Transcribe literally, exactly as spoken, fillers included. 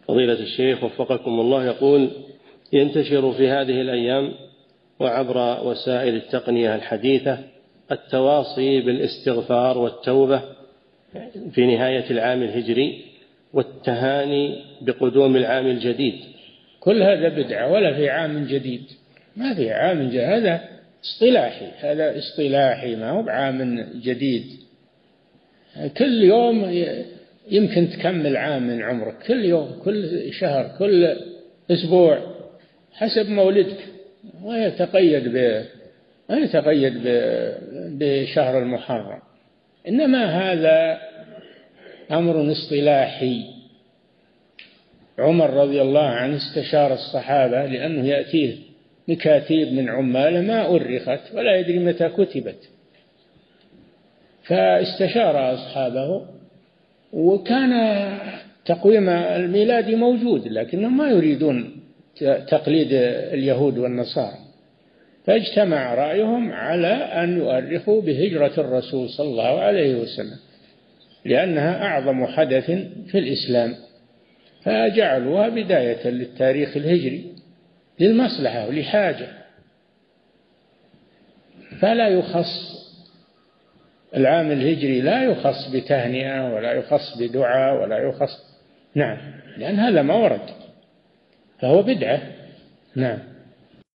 فضيلة الشيخ وفقكم الله، يقول: ينتشر في هذه الأيام وعبر وسائل التقنية الحديثة التواصي بالاستغفار والتوبة في نهاية العام الهجري والتهاني بقدوم العام الجديد. كل هذا بدعة، ولا في عام جديد، ما في عام جديد، هذا اصطلاحي، هذا اصطلاحي ما هو بعام جديد. كل يوم يمكن تكمل عام من عمرك، كل يوم، كل شهر، كل أسبوع، حسب مولدك، ويتقيد ب ويتقيد بشهر المحرم. إنما هذا أمر اصطلاحي. عمر رضي الله عنه استشار الصحابة لأنه يأتيه مكاتيب من عماله ما أرخت ولا يدري متى كتبت، فاستشار أصحابه، وكان تقويم الميلاد موجود لكنهم ما يريدون تقليد اليهود والنصارى، فاجتمع رأيهم على أن يؤرخوا بهجرة الرسول صلى الله عليه وسلم لأنها أعظم حدث في الإسلام، فجعلوها بداية للتاريخ الهجري للمصلحة ولحاجة، فلا يخص العام الهجري، لا يخص بتهنئة ولا يخص بدعاء ولا يخص، نعم، لأن هذا ما ورد، فهو بدعة. نعم.